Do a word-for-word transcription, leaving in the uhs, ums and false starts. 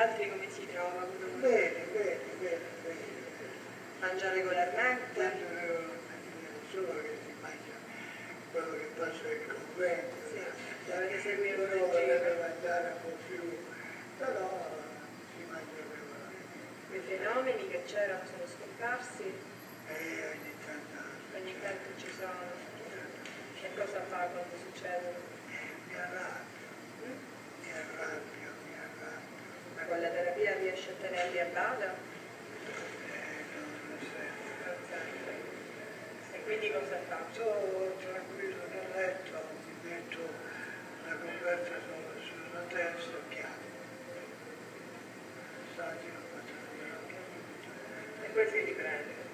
altri come si trova? Bene, bene, bene, bene. Mangia regolarmente? Mangio regolarmente, solo che si mangia quello che passa il convento. Sì, dovete seguire un Uno regime. deve mangiare un po' più, però si mangia regolarmente. I fenomeni che c'erano sono scomparsi? E ogni tanto, Ogni tanto ci sono. E cosa fa quando succedono? mi arrabbio, mi arrabbio, mi arrabbio. Ma con la terapia riesce a tenerli a bada? Eh, non sempre. Non sempre. E quindi cosa fa? Sto tranquillo nel letto, mi metto la coperta sulla, sulla testa e piano. Stati lo faccio. E poi si riprende.